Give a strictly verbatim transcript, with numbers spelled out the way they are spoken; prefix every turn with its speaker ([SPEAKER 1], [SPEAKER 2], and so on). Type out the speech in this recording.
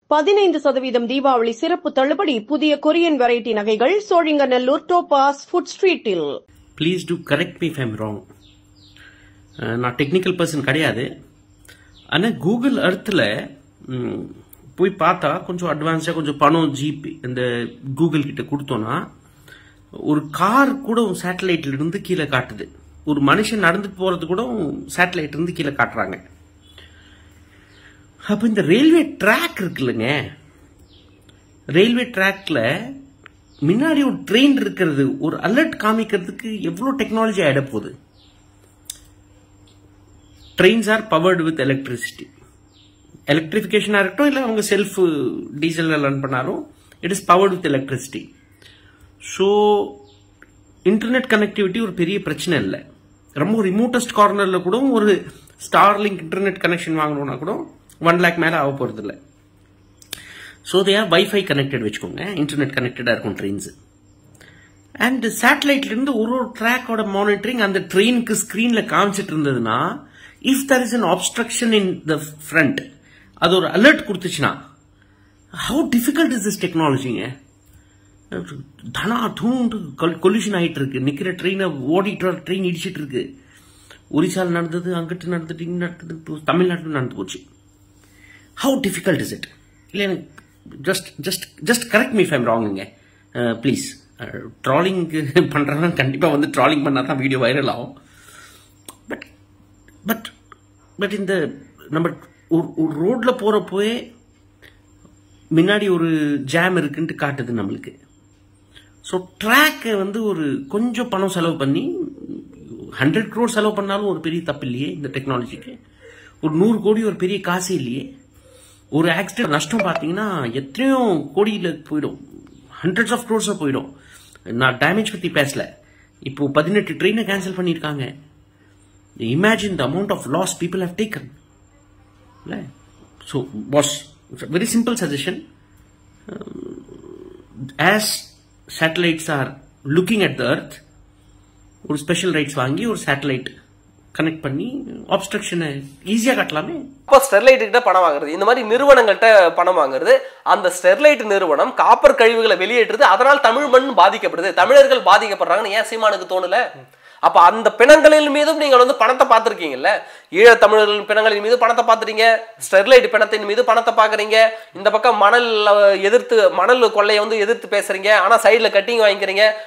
[SPEAKER 1] பதினைந்து சதவீதம் தீபாவளி சிறப்பு தள்ளுபடி புதிய கொரியன் வெரைட்டி நகைகள் சோழிங்கநல்லூர் டோபாஸ் ஃபுட் ஸ்ட்ரீட்டில்.
[SPEAKER 2] Please do correct me if I am wrong. நான் டெக்னிக்கல் பர்சன் கிடையாது. ஆனால் கூகுள் அர்த்தில் போய் பார்த்தா கொஞ்சம் அட்வான்ஸாக கொஞ்சம் பணம் ஜிபி இந்த கூகுள் கிட்ட கொடுத்தோன்னா ஒரு கார் கூட சேட்டலைட்ல இருந்து கீழே காட்டுது. ஒரு மனுஷன் நடந்துட்டு போறது கூட சேட்டலைட் இருந்து கீழே காட்டுறாங்க. அப்போ இந்த ரயில்வே ட்ராக் இருக்குல்லங்க, ரயில்வே ட்ராக்ல முன்னாடி ஒரு ட்ரெயின் இருக்கிறது ஒரு அலர்ட் காமிக்கிறதுக்கு எவ்வளோ டெக்னாலஜி ஆயிட போகுது. Trains are powered with electricity. எலக்ட்ரிஃபிகேஷனாக இருக்கட்டும், இல்லை அவங்க செல்ஃப் டீசலில் ரன் பண்ணாலும் it is powered with electricity. So internet connectivity ஒரு பெரிய பிரச்சனை இல்லை. ரொம்ப ரிமோட்டஸ்ட் கார்னரில் கூட ஒரு ஸ்டார்லிங்க் இன்டர்நெட் கனெக்ஷன் வாங்கணும்னா கூட ஒன் லேக் மேலே ஆக போகிறது இல்லை. So they are wifi connected வச்சுக்கோங்க, இன்டர்நெட் கனெக்டடாக இருக்கும் ட்ரெயின்ஸு. அண்ட் சேட்டலைட்லேருந்து ஒரு ஒரு ட்ராக்கோட மானிட்டரிங் அந்த ட்ரெயினுக்கு ஸ்க்ரீனில் காமிச்சிட்டு இருந்ததுன்னா, if there is an obstruction in the front, அது ஒரு அலர்ட் கொடுத்துச்சுன்னா, ஹவு டிஃபிகல்ட் இஸ் திஸ் டெக்னாலஜிங்க? தனா தூண்டு கொல்யூஷன் ஆகிட்டு இருக்கு. நிற்கிற ட்ரெயினை ஓடிட்டு ட்ரெயின் இடிச்சிட்டு இருக்கு. ஒரிசாவில் நடந்தது, அங்கிட்டு நடந்துட்டு, இங்கே நடந்தது, தமிழ்நாட்டில் நடந்து போச்சு. How difficult is it? இல்லை எனக்கு just just just correct me if I'm ராங்குங்க ப்ளீஸ். ட்ராலிங் பண்ணுறவங்க கண்டிப்பாக வந்து ட்ராலிங் பண்ணால் தான் வீடியோ வைரல் ஆகும். பட் பட் பட் இந்த நம்ம ஒரு ரோட்டில் போகிறப்போயே முன்னாடி ஒரு ஜாம் இருக்குன்ட்டு காட்டுது நம்மளுக்கு. ஸோ ட்ராக்கை வந்து ஒரு கொஞ்சம் பணம் செலவு பண்ணி ஹண்ட்ரட் க்ரோர் செலவு பண்ணாலும் ஒரு பெரிய தப்பு இல்லையே இந்த டெக்னாலஜிக்கு. ஒரு நூறு கோடி ஒரு பெரிய காசு இல்லையே. ஒரு ஆக்சிடென்ட் நஷ்டம் பார்த்தீங்கன்னா எத்தனையோ கோடியில் போயிடும், ஹண்ட்ரட்ஸ் ஆஃப் க்ரோர்ஸாக போயிடும். நான் டேமேஜ் பற்றி பேசல. இப்போ பதினெட்டு ட்ரெயினை கேன்சல் பண்ணியிருக்காங்க. Imagine the amount of loss people have taken. இல்லை so was very simple suggestion. As satellites are looking at the earth, ஒரு ஸ்பெஷல் ரைட்ஸ் வாங்கி ஒரு சேட்டலைட் கனெக்ட் பண்ணி ஆப்ஸ்ட்ரக்ஷனை ஈஸியா காட்டலாமே.
[SPEAKER 3] அப்போ ஸ்டெர்லைட் கிட்ட பணம் வாங்குறது, இந்த மாதிரி நிறுவனங்கள்கிட்ட பணம் வாங்குறது, அந்த ஸ்டெர்லைட் நிறுவனம் காப்பர் கழிவுகளை வெளியேற்றுது, அதனால் தமிழ் மண் பாதிக்கப்படுது, தமிழர்கள் பாதிக்கப்படுறாங்கன்னு ஏன் சீமானுக்கு தோணல? அப்ப அந்த பிணங்களின் மீதும் நீங்கள் வந்து பணத்தை பார்த்துருக்கீங்கல்ல. ஈழ தமிழர்களின் பிணங்களின் மீது பணத்தை பார்த்துறீங்க, ஸ்டெர்லைட் பிணத்தின் மீது பணத்தை பார்க்குறீங்க, இந்த பக்கம் மணல் எதிர்த்து மணல் கொள்ளையை வந்து எதிர்த்து பேசுறீங்க, ஆனால் சைடில் கட்டிங் வாங்கிக்கிறீங்க.